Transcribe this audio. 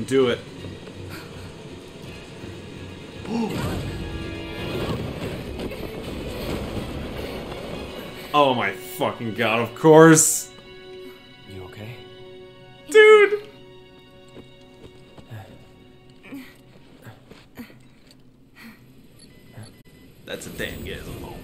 Do it. Oh my fucking god, of course! You okay? Dude! That's a damn gizmo.